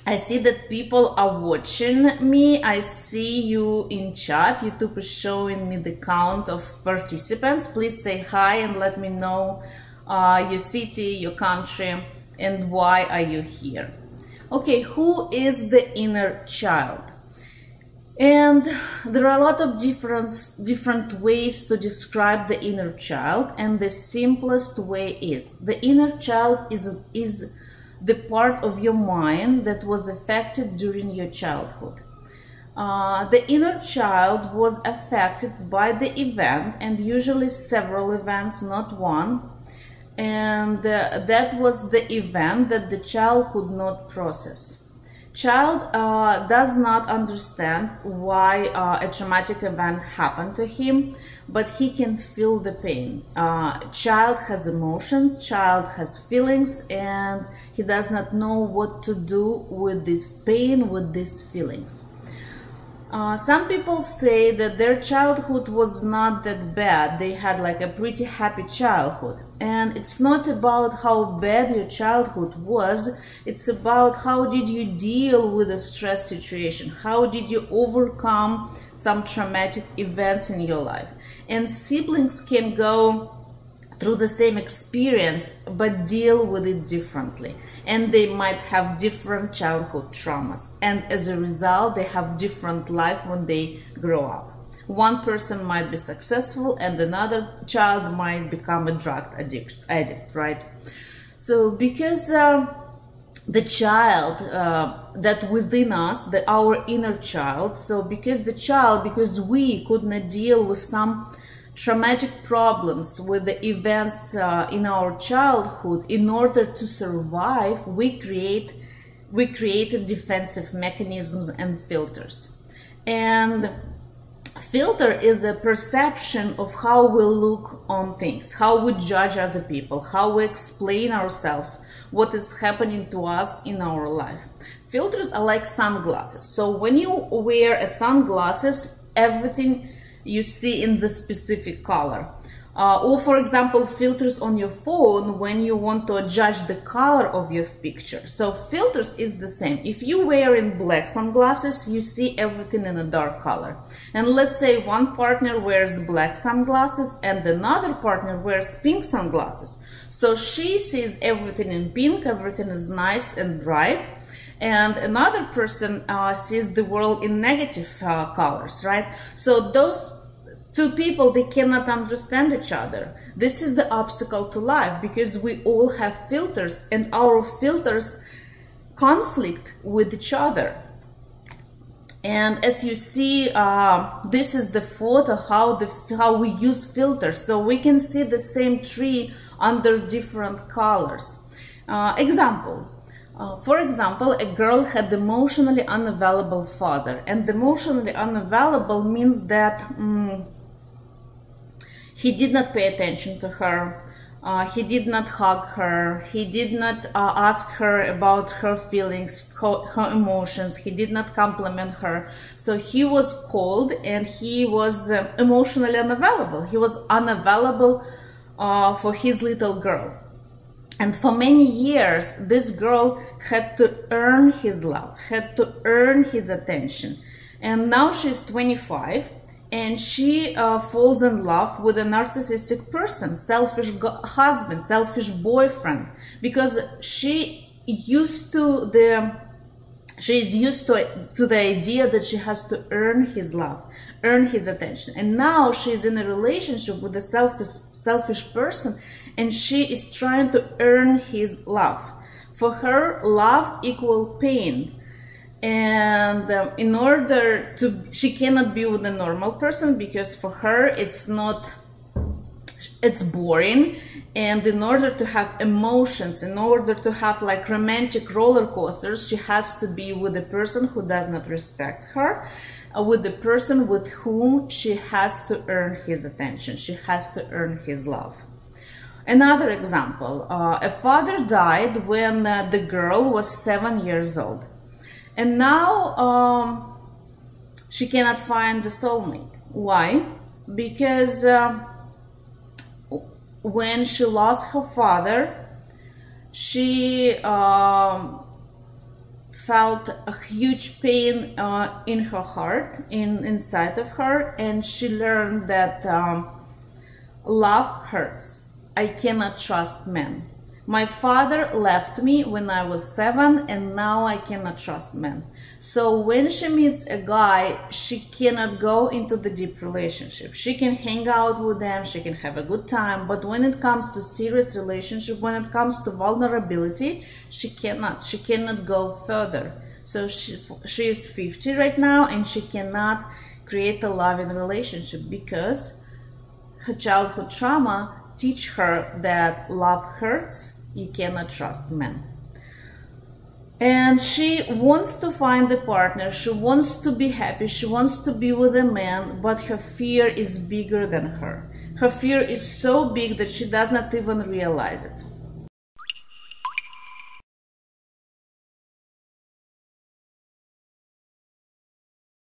I see that people are watching me. I see you in chat. YouTube is showing me the count of participants. Please say hi and let me know your city, your country, and why are you here. Okay, who is the inner child? And there are a lot of different ways to describe the inner child, and the simplest way is the inner child is the part of your mind that was affected during your childhood. The inner child was affected by the event, and usually several events, not one, and that was the event that the child could not process. Child does not understand why a traumatic event happened to him, but he can feel the pain. Child has emotions, child has feelings, and he does not know what to do with this pain, with these feelings. Some people say that their childhood was not that bad. They had like a pretty happy childhood. And it's not about how bad your childhood was. It's about how did you deal with a stress situation? How did you overcome some traumatic events in your life? And siblings can go through the same experience but deal with it differently, and they might have different childhood traumas, and as a result they have different life when they grow up. One person might be successful and another child might become a drug addict, right? So because the child that within us, our inner child, so because we could not deal with some traumatic problems with the events in our childhood, in order to survive, we created defensive mechanisms and filters. And filter is a perception of how we look on things, how we judge other people, how we explain ourselves, what is happening to us in our life. Filters are like sunglasses. So when you wear a sunglasses, everything you see in the specific color. Or for example, filters on your phone when you want to judge the color of your picture. So filters is the same. If you wear in black sunglasses, you see everything in a dark color. And let's say one partner wears black sunglasses and another partner wears pink sunglasses. So she sees everything in pink, everything is nice and bright. And another person sees the world in negative colors, right? So those two people, they cannot understand each other. This is the obstacle to life, because we all have filters and our filters conflict with each other. And as you see, this is the photo how we use filters. So we can see the same tree under different colors. Example. For example, a girl had emotionally unavailable father, and emotionally unavailable means that he did not pay attention to her, he did not hug her, he did not ask her about her feelings, her emotions, he did not compliment her. So he was cold and he was emotionally unavailable. He was unavailable for his little girl. And for many years, this girl had to earn his love, had to earn his attention. And now she's 25 and she falls in love with a narcissistic person, selfish husband, selfish boyfriend, because she is used to the idea that she has to earn his love, earn his attention. And now she's in a relationship with a selfish person, and she is trying to earn his love. For her, love equals pain. And in order to, she cannot be with a normal person, because for her it's boring. And in order to have emotions, in order to have like romantic roller coasters, she has to be with a person who does not respect her, with the person with whom she has to earn his attention, she has to earn his love. Another example, a father died when the girl was 7 years old. And now she cannot find the soulmate. Why? Because when she lost her father, she felt a huge pain in her heart, inside of her, and she learned that love hurts. I cannot trust men. My father left me when I was 7, and now I cannot trust men. So when she meets a guy, she cannot go into the deep relationship. She can hang out with them, she can have a good time, but when it comes to serious relationship, when it comes to vulnerability, she cannot go further. So she is 50 right now, and she cannot create a loving relationship because her childhood trauma teach her that love hurts. You cannot trust men. And she wants to find a partner, she wants to be happy, she wants to be with a man, but her fear is bigger than her. Her fear is so big that she does not even realize it.